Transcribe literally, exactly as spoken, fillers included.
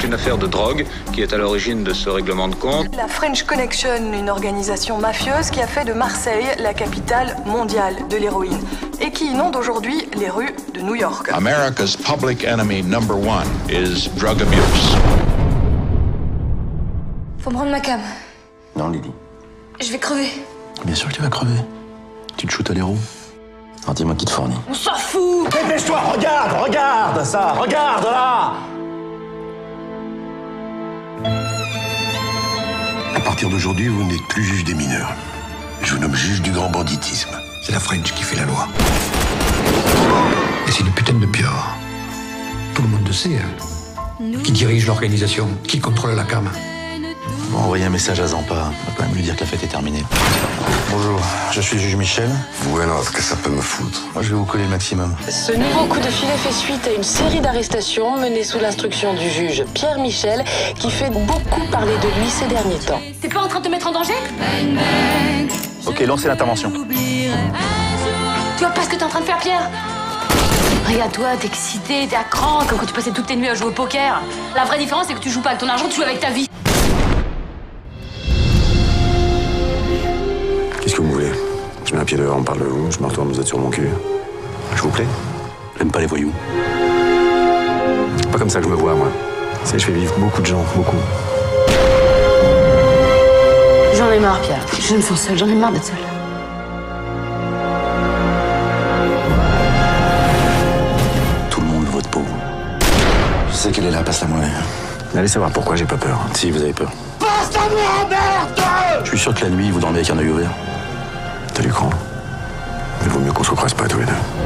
une affaire de drogue qui est à l'origine de ce règlement de compte. La French Connection, une organisation mafieuse qui a fait de Marseille la capitale mondiale de l'héroïne et qui inonde aujourd'hui les rues de New York. America's public enemy number one is drug abuse. Faut me rendre ma cam. Non, Lily. Je vais crever. Bien sûr que tu vas crever. Tu te shootes à l'héros. Alors dis-moi qui te fournit. On s'en fout. Dépêche-toi, regarde, regarde ça, regarde là. À partir d'aujourd'hui, vous n'êtes plus juge des mineurs. Je vous nomme juge du grand banditisme. C'est la French qui fait la loi. Et c'est une putain de pire. Tout le monde le sait, hein. Qui dirige l'organisation, qui contrôle la cam. On va envoyer un message à Zampa. On va quand même lui dire que la fête est terminée. Bonjour, je suis juge Michel. Bueno, ce que ça peut me foutre. Moi, je vais vous coller le maximum. Ce nouveau coup de filet fait suite à une série d'arrestations menées sous l'instruction du juge Pierre Michel, qui fait beaucoup parler de lui ces derniers temps. T'es pas en train de te mettre en danger? Ok, lancez l'intervention. Tu vois pas ce que t'es en train de faire, Pierre? Regarde-toi, t'es excité, t'es à cran, comme quand tu passais toutes tes nuits à jouer au poker. La vraie différence, c'est que tu joues pas avec ton argent, tu joues avec ta vie. Qu'est-ce que vous voulez? Je mets un pied dehors, on parle de vous, je me retourne, vous êtes sur mon cul. Je vous plais? J'aime pas les voyous. Pas comme ça que je me vois, moi. C'est je fais vivre beaucoup de gens, beaucoup. J'en ai marre, Pierre. Je me sens seule, j'en ai marre d'être seule. Tout le monde vote pour vous. Je sais qu'elle est là, passe-la moi. Allez savoir pourquoi j'ai pas peur. Si, vous avez peur. Passe à moi, merde! Je suis sûr que la nuit, vous dormez avec un œil ouvert. T'as l'écran. Il vaut mieux qu'on se croise pas tous les deux.